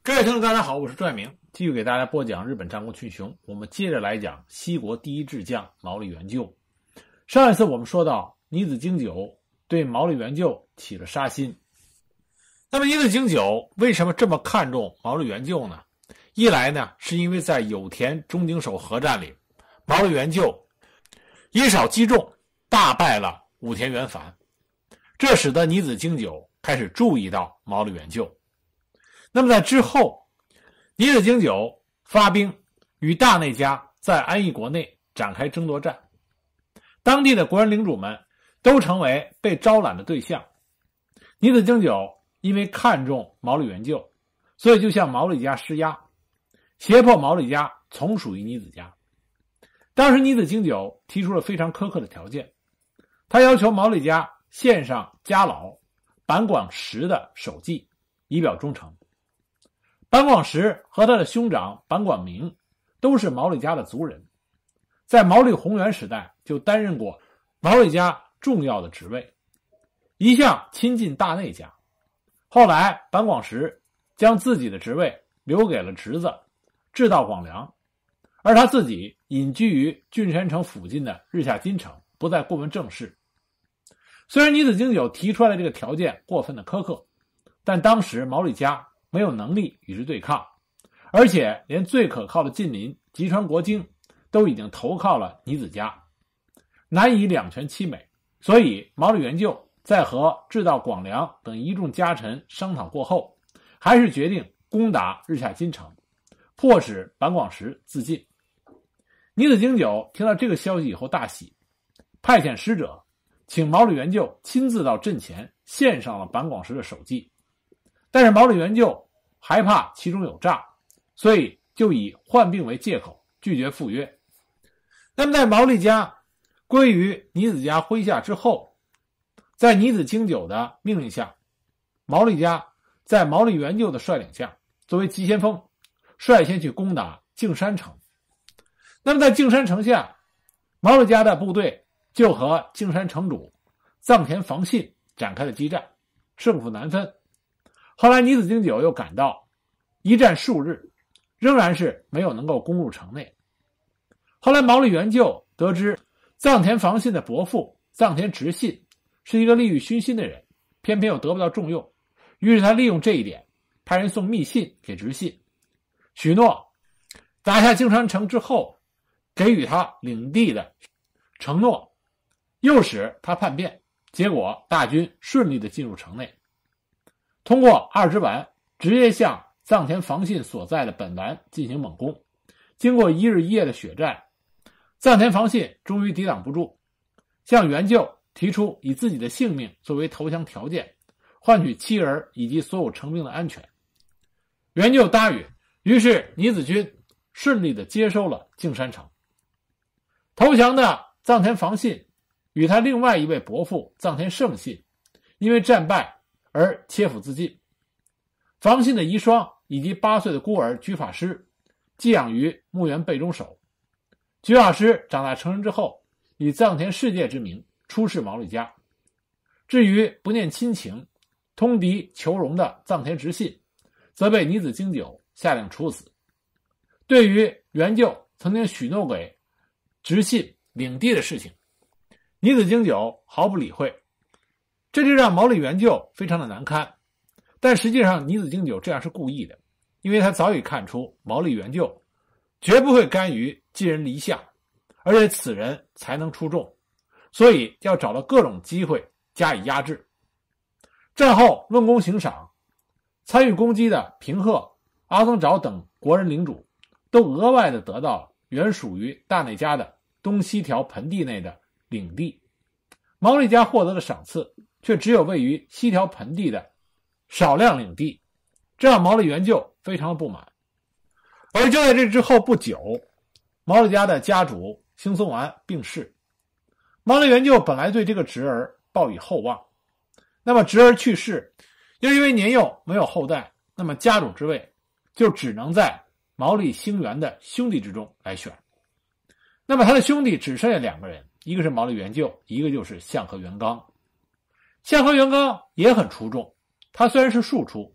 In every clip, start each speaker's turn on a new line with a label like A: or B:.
A: 各位听众大家好，我是朱爱明，继续给大家播讲日本战国群雄。我们接着来讲西国第一智将毛利元就。上一次我们说到尼子经久对毛利元就起了杀心。那么尼子经久为什么这么看重毛利元就呢？一来呢，是因为在有田中井守合战里，毛利元就以少击众，大败了武田元繁，这使得尼子经久开始注意到毛利元就。那么在之后，尼子经久发兵与大内家在安艺国内展开争夺战，当地的国人领主们都成为被招揽的对象。尼子经久因为看重毛利元就，所以就向毛利家施压，胁迫毛利家从属于尼子家。当时尼子经久提出了非常苛刻的条件，他要求毛利家献上家老坂广实的首级，以表忠诚。坂广实和他的兄长坂广明都是毛利家的族人，在毛利弘元时代就担任过毛利家重要的职位，一向亲近大内家。后来坂广实将自己的职位留给了侄子志道广良，而他自己隐居于郡山城附近的日下津城，不再过问政事。虽然尼子经久提出来的这个条件过分的苛刻，但当时毛利家没有能力与之对抗，而且连最可靠的近邻吉川国京都已经投靠了尼子家，难以两全其美。所以毛利元就在和志道广良等一众家臣商讨过后，还是决定攻打日下津城，迫使坂广实自尽。尼子经久听到这个消息以后大喜，派遣使者请毛利元就亲自到阵前献上了坂广实的首级。但是毛利元就害怕其中有诈，所以就以患病为借口拒绝赴约。那么在毛利家归于尼子家麾下之后，在尼子经久的命令下，毛利家在毛利元就的率领下，作为急先锋，率先去攻打径山城。那么在径山城下，毛利家的部队就和径山城主藏田房信展开了激战，胜负难分。后来尼子经久又赶到，一战数日，仍然是没有能够攻入城内。后来毛利元就得知藏田房信的伯父藏田直信是一个利欲熏心的人，偏偏又得不到重用，于是他利用这一点，派人送密信给直信，许诺打下径山城之后给予他领地的承诺，诱使他叛变，结果大军顺利地进入城内，通过二之丸直接向藏田房信所在的本丸进行猛攻。经过一日一夜的血战，藏田房信终于抵挡不住，向元就提出以自己的性命作为投降条件，换取妻儿以及所有成兵的安全。元就答允，于是尼子军顺利地接收了径山城。投降的藏田房信与他另外一位伯父藏田胜信因为战败而切腹自尽。房信的遗孀以及8岁的孤儿菊法师寄养于木原备中守。菊法师长大成人之后，以藏田世界之名出仕毛利家。至于不念亲情、通敌求荣的藏田直信，则被尼子经久下令处死。对于元就曾经许诺给直信领地的事情，尼子经久毫不理会，这就让毛利元就非常的难堪。但实际上尼子经久这样是故意的，因为他早已看出毛利元就绝不会甘于寄人篱下，而且此人才能出众，所以要找到各种机会加以压制。战后论功行赏，参与攻击的平贺、阿曾沼等国人领主都额外的得到原属于大内家的东西条盆地内的领地，毛利家获得的赏赐却只有位于西条盆地的少量领地，这让毛利元就非常的不满。而就在这之后不久，毛利家的家主星松丸病逝。毛利元就本来对这个侄儿抱以厚望，那么侄儿去世，又因为年幼没有后代，那么家主之位就只能在毛利兴元的兄弟之中来选。那么他的兄弟只剩下2个人，一个是毛利元就，一个就是相和元刚。相和元刚也很出众，他虽然是庶出，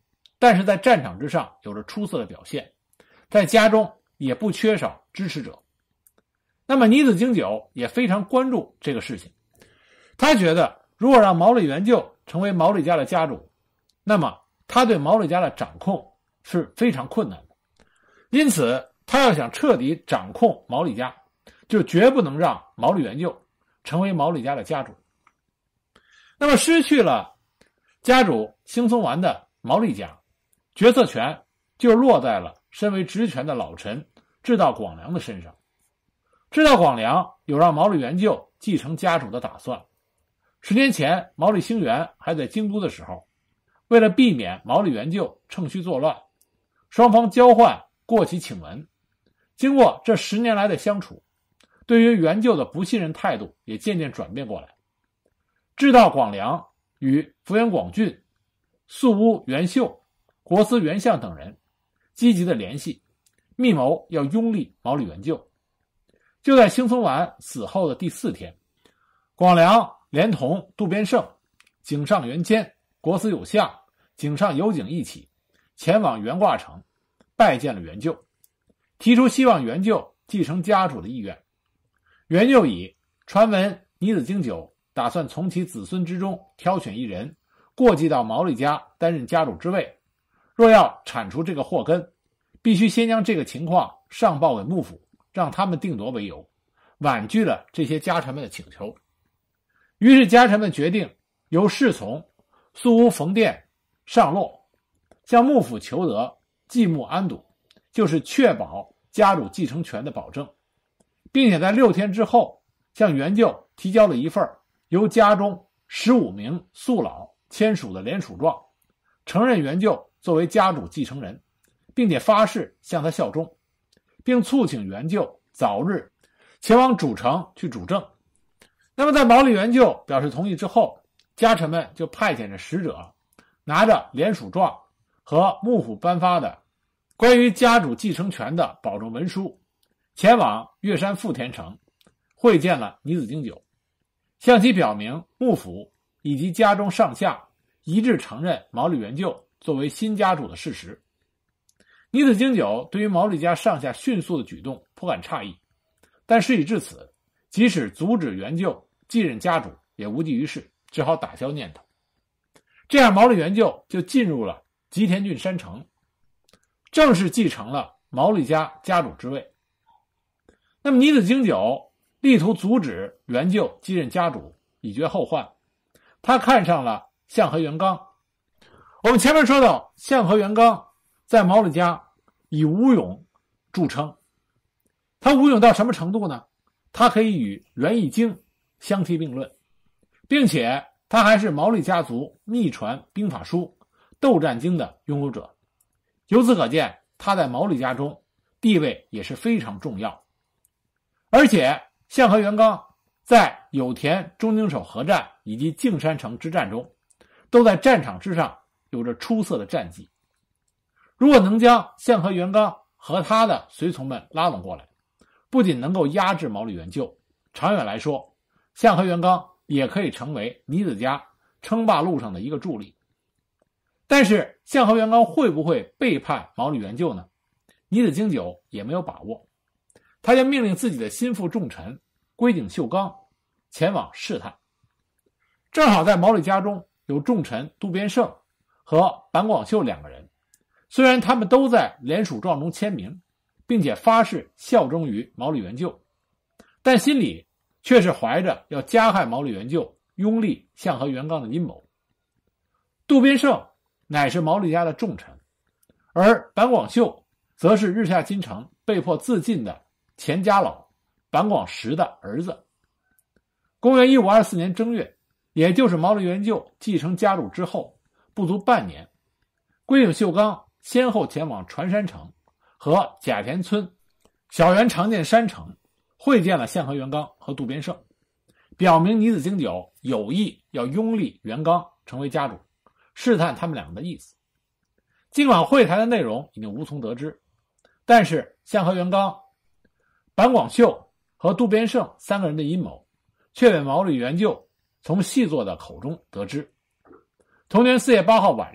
A: 但是在战场之上有着出色的表现，在家中也不缺少支持者。那么倪子经久也非常关注这个事情，他觉得如果让毛利元就成为毛利家的家主，那么他对毛利家的掌控是非常困难的，因此他要想彻底掌控毛利家，就绝不能让毛利元就成为毛利家的家主。那么失去了家主兴松丸的毛利家，决策权就落在了身为职权的老臣志道广良的身上。志道广良有让毛利元就继承家主的打算。10年前毛利兴元还在京都的时候，为了避免毛利元就趁虚作乱，双方交换过期请文。经过这10年来的相处，对于元就的不信任态度也渐渐转变过来。志道广良与福原广俊、宿屋元秀、国司元相等人积极的联系，密谋要拥立毛利元就。就在兴松丸死后的第4天，广良连同渡边胜、井上元谦、国司有相、井上有景一起前往元挂城拜见了元就，提出希望元就继承家主的意愿。元就以传闻倪子经久打算从其子孙之中挑选一人过继到毛利家担任家主之位，若要铲除这个祸根，必须先将这个情况上报给幕府，让他们定夺为由，婉拒了这些家臣们的请求。于是家臣们决定由侍从宿屋逢殿上洛，向幕府求得继木安堵，就是确保家主继承权的保证，并且在6天之后向元就提交了一份由家中15名宿老签署的联署状，承认元就作为家主继承人，并且发誓向他效忠，并促请元就早日前往主城去主政。那么在毛利元就表示同意之后，家臣们就派遣着使者，拿着联署状和幕府颁发的关于家主继承权的保证文书，前往越山富田城会见了倪子经久，向其表明幕府以及家中上下一致承认毛利元就作为新家主的事实。倪子经久对于毛利家上下迅速的举动颇感诧异，但事已至此，即使阻止元就继任家主也无济于事，只好打消念头。这样毛利元就进入了吉田郡山城，正式继承了毛利家家主之位。那么倪子经久力图阻止元就继任家主，以绝后患。他看上了相和元刚。我们前面说到，相和元刚在毛利家以武勇著称。他武勇到什么程度呢？他可以与源义经相提并论，并且他还是毛利家族秘传兵法书《斗战经》的拥有者。由此可见，他在毛利家中地位也是非常重要。而且相和元刚在有田中井守合战以及径山城之战中，都在战场之上有着出色的战绩。如果能将相和元刚和他的随从们拉拢过来，不仅能够压制毛利元就，长远来说，相和元刚也可以成为倪子家称霸路上的一个助力。但是相和元刚会不会背叛毛利元就呢？倪子经久也没有把握。他就命令自己的心腹重臣龟井秀刚前往试探。正好在毛利家中有重臣渡边胜和坂广秀2个人，虽然他们都在联署状中签名，并且发誓效忠于毛利元就，但心里却是怀着要加害毛利元就、拥立相和元刚的阴谋。渡边胜乃是毛利家的重臣，而坂广秀则是日下金城被迫自尽的前家老坂广实的儿子。公元1524年正月，也就是毛利元就继承家主之后不足半年，龟井秀刚先后前往船山城和甲田村小原长见山城会见了相和元刚和渡边胜，表明倪子经久有意要拥立元刚成为家主，试探他们两个的意思。尽管会谈的内容已经无从得知，但是相和元刚、坂广秀和渡边胜3个人的阴谋却被毛利元就从细作的口中得知。同年4月8号晚上，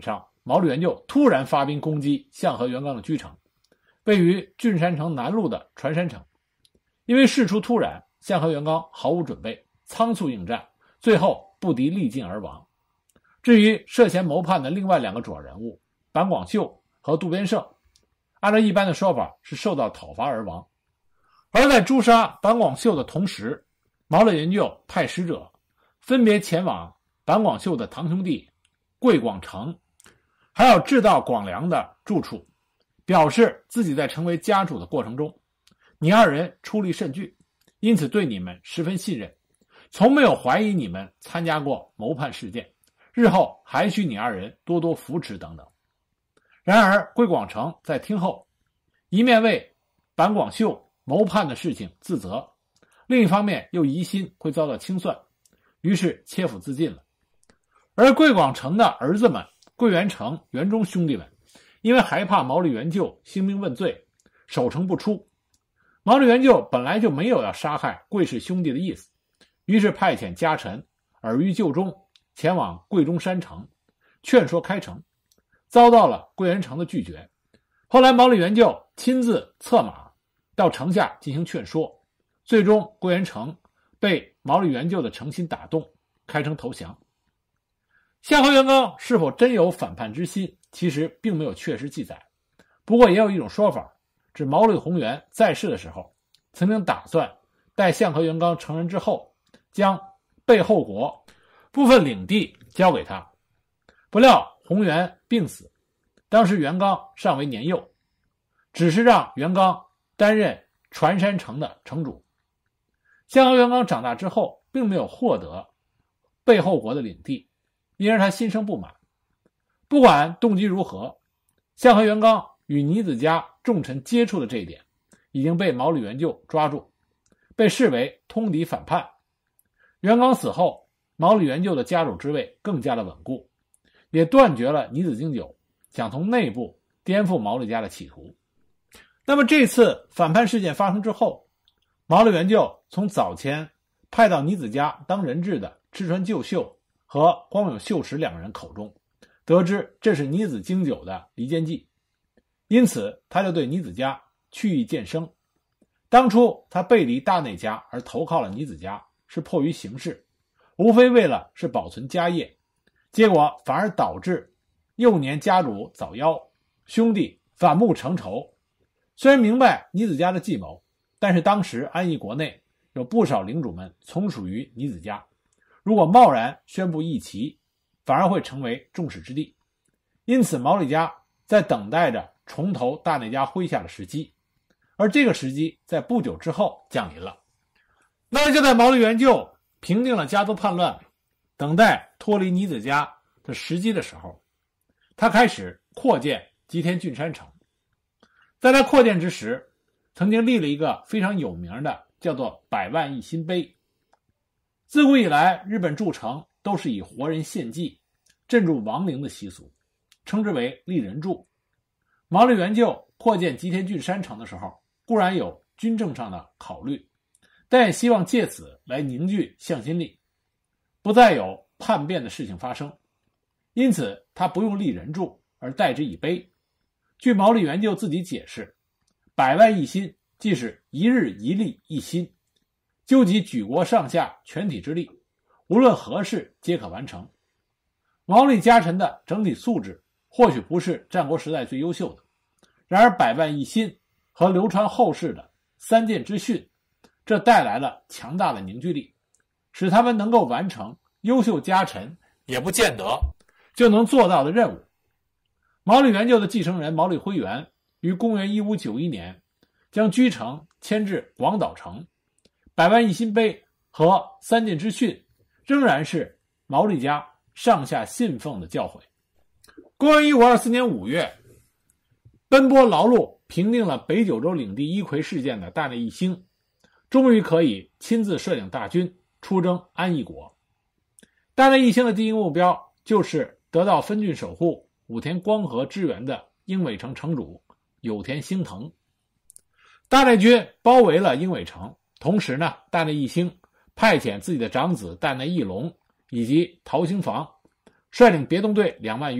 A: 毛利元就突然发兵攻击向和元刚的居城，位于郡山城南路的船山城。因为事出突然，向和元刚毫无准备，仓促应战，最后不敌力尽而亡。至于涉嫌谋叛的另外2个主要人物坂广秀和渡边胜，按照一般的说法是受到讨伐而亡。而在诛杀坂广秀的同时，毛利元就派使者分别前往坂广秀的堂兄弟桂广成还有制造广良的住处，表示自己在成为家主的过程中，你2人出力甚巨，因此对你们十分信任，从没有怀疑你们参加过谋叛事件，日后还需你2人多多扶持等等。然而桂广成在听后，一面为坂广秀谋叛的事情自责，另一方面又疑心会遭到清算，于是切腹自尽了。而桂广成的儿子们桂元成、元忠兄弟们，因为害怕毛利元就兴兵问罪，守城不出。毛利元就本来就没有要杀害桂氏兄弟的意思，于是派遣家臣尔虞就忠前往桂中山城劝说开城，遭到了桂元成的拒绝。后来毛利元就亲自策马到城下进行劝说，最终桂元成被毛利元就的诚心打动，开城投降。向和元刚是否真有反叛之心，其实并没有确实记载。不过也有一种说法，指毛利宏元在世的时候曾经打算待向和元刚成人之后，将背后国部分领地交给他。不料宏元病死，当时元刚尚为年幼，只是让元刚担任船山城的城主。向和元刚长大之后并没有获得背后国的领地，因而他心生不满。不管动机如何，向和元刚与尼子家重臣接触的这一点已经被毛利元就抓住，被视为通敌反叛。元刚死后，毛利元就的家主之位更加的稳固，也断绝了尼子经久想从内部颠覆毛利家的企图。那么这次反叛事件发生之后，毛利元就从早前派到尼子家当人质的赤川就秀和光永秀实2人口中得知这是尼子经久的离间计，因此他就对尼子家去意渐生。当初他背离大内家而投靠了尼子家，是迫于形势，无非为了是保存家业，结果反而导致幼年家主早夭，兄弟反目成仇。虽然明白尼子家的计谋，但是当时安艺国内有不少领主们从属于尼子家，如果贸然宣布义旗，反而会成为众矢之的。因此毛利家在等待着重投大内家麾下的时机，而这个时机在不久之后降临了。那么就在毛利元就平定了家族叛乱，等待脱离尼子家的时机的时候，他开始扩建吉田郡山城。在他扩建之时，曾经立了一个非常有名的叫做百万一心碑。自古以来，日本筑城都是以活人献祭镇住亡灵的习俗，称之为立人柱。毛利元就扩建吉田郡山城的时候，固然有军政上的考虑，但也希望借此来凝聚向心力，不再有叛变的事情发生。因此他不用立人柱，而代之以碑。据毛利元就自己解释，百万一心即是一日一力一心，纠集举国上下全体之力，无论何事皆可完成。毛利家臣的整体素质或许不是战国时代最优秀的，然而百万一心和流传后世的三剑之训，这带来了强大的凝聚力，使他们能够完成优秀家臣也不见得就能做到的任务。毛利元就的继承人毛利辉元于公元1591年将居城迁至广岛城，百万一心碑和三剑之训仍然是毛利家上下信奉的教诲。公元1524年5月，奔波劳碌平定了北九州领地一揆事件的大内义兴，终于可以亲自率领大军出征安艺国。大内义兴的第一个目标就是得到分郡守护武田光和支援的英尾城城主有田兴腾。大内军包围了英尾城，同时呢，大内义兴派遣自己的长子大内义隆以及陶兴房率领别动队2万余人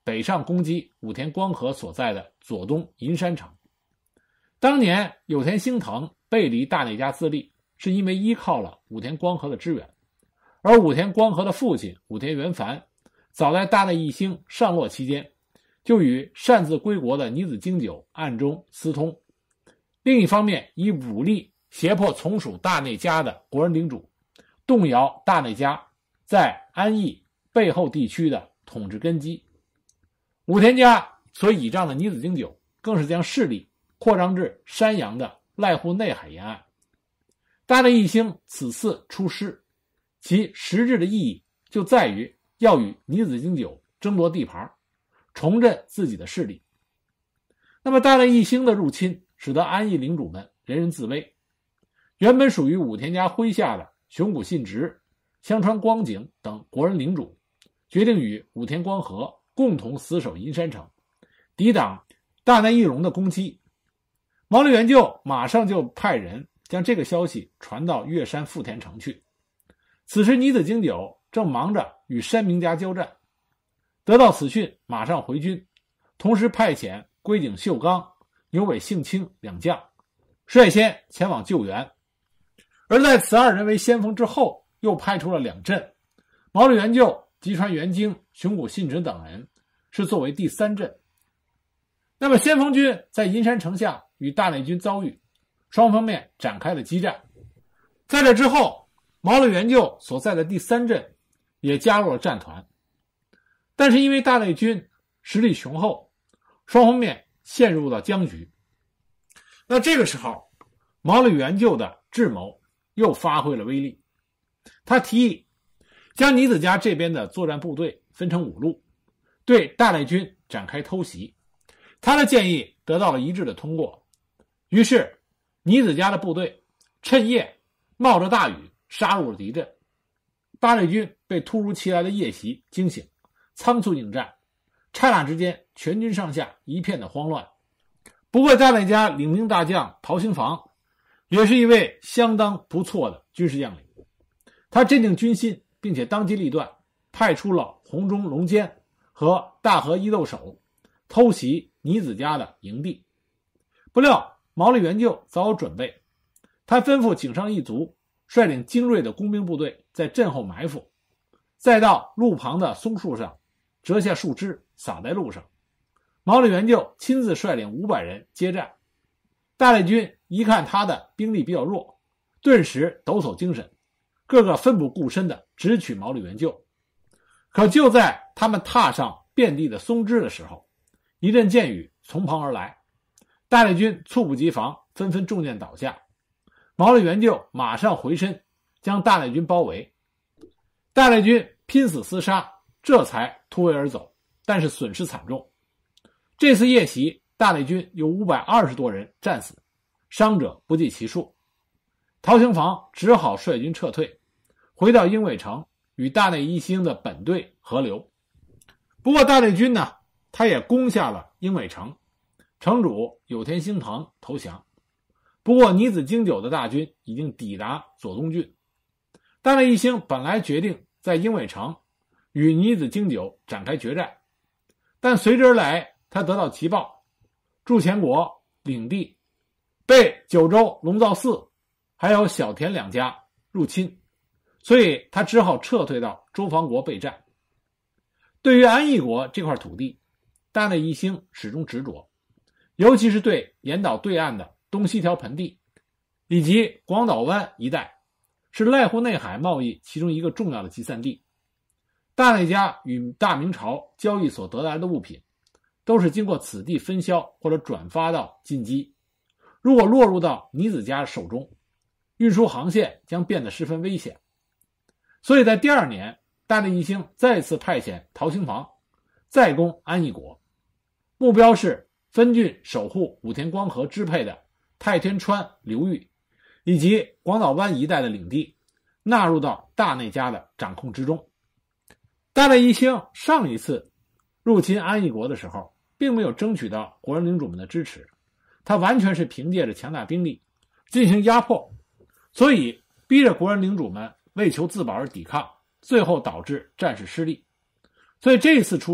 A: 北上攻击武田光和所在的左东银山城。当年有田兴腾背离大内家自立，是因为依靠了武田光和的支援，而武田光和的父亲武田元繁早在大内义兴上洛期间就与擅自归国的尼子经久暗中私通，另一方面以武力胁迫从属大内家的国人领主，动摇大内家在安艺背后地区的统治根基。武田家所倚仗的尼子经久更是将势力扩张至山阳的濑户内海沿岸。大内义兴此次出师，其实质的意义就在于要与尼子经久争夺地盘，重振自己的势力。那么大内义兴的入侵使得安艺领主们人人自危，原本属于武田家麾下的熊谷信直、香川光景等国人领主决定与武田光和共同死守银山城，抵挡大内义隆的攻击。毛利元就马上就派人将这个消息传到越山富田城去。此时尼子经久正忙着与山明家交战，得到此讯马上回军，同时派遣龟井秀刚、牛尾幸清两将率先前往救援。而在此二人为先锋之后，又派出了两阵，毛利元就、吉川元京、熊谷信直等人是作为第三阵。那么先锋军在银山城下与大内军遭遇，双方面展开了激战。在这之后，毛利元就所在的第三阵也加入了战团，但是因为大内军实力雄厚，双方面陷入了僵局。那这个时候，毛利元就的智谋又发挥了威力，他提议将尼子家这边的作战部队分成5路，对大内军展开偷袭。他的建议得到了一致的通过，于是尼子家的部队趁夜冒着大雨杀入了敌阵，大内军被突如其来的夜袭惊醒，仓促应战，刹那之间全军上下一片的慌乱。不过大内家领兵大将陶兴房也是一位相当不错的军事将领，他镇定军心，并且当机立断，派出了红中龙坚和大和伊豆守偷袭尼子家的营地。不料毛利元就早有准备，他吩咐井上义族率领精锐的工兵部队在阵后埋伏，再到路旁的松树上折下树枝撒在路上。毛利元就亲自率领500人接战。大内军一看他的兵力比较弱，顿时抖擞精神，个个奋不顾身地直取毛利元就。可就在他们踏上遍地的松枝的时候，一阵箭雨从旁而来，大内军猝不及防，纷纷中箭倒下。毛利元就马上回身将大内军包围，大内军拼死厮杀，这才突围而走，但是损失惨重。这次夜袭，大内军有520多人战死，伤者不计其数。陶兴房只好率军撤退，回到鹰尾城与大内义兴的本队合流。不过大内军呢，他也攻下了鹰尾城，城主有田兴腾投降。不过尼子经久的大军已经抵达左东郡，大内义兴本来决定在鹰尾城与尼子经久展开决战，但随之而来他得到急报，筑前国领地被九州龙造寺还有小田两家入侵，所以他只好撤退到周防国备战。对于安艺国这块土地，大内义兴始终执着，尤其是对岩岛对岸的东西条盆地以及广岛湾一带，是濑户内海贸易其中一个重要的集散地。大内家与大明朝交易所得来的物品都是经过此地分销或者转发到近畿，如果落入到尼子家手中，运输航线将变得十分危险。所以在第2年，大内义兴再次派遣陶兴房再攻安艺国，目标是分郡守护武田光和支配的太天川流域以及广岛湾一带的领地纳入到大内家的掌控之中。大内义兴上一次入侵安艺国的时候，并没有争取到国人领主们的支持，他完全是凭借着强大兵力进行压迫，所以逼着国人领主们为求自保而抵抗，最后导致战事失利。所以这一次出征，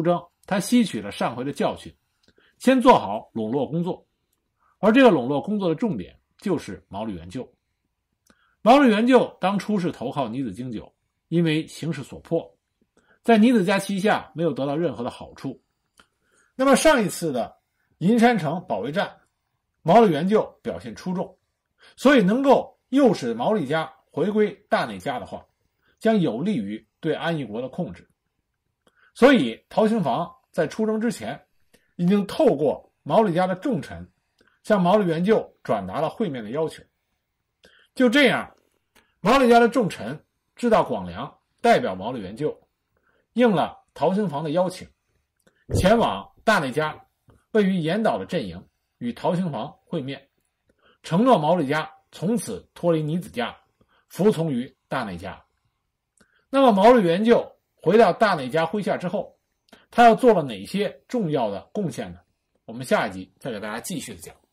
A: 他吸取了上回的教训，先做好笼络工作，而这个笼络工作的重点就是毛利元就。毛利元就当初是投靠尼子经久，因为形势所迫，在尼子家旗下没有得到任何的好处。那么上一次的银山城保卫战，毛利元就表现出众，所以能够诱使毛利家回归大内家的话，将有利于对安艺国的控制。所以陶行房在出征之前，已经透过毛利家的重臣向毛利元就转达了会面的要求。就这样，毛利家的重臣知道广良代表毛利元就，应了陶行房的邀请，前往大内家位于岩岛的阵营与陶行房会面，承诺毛利家从此脱离尼子家，服从于大内家。那么毛利元就回到大内家麾下之后，他又做了哪些重要的贡献呢？我们下一集再给大家继续的讲。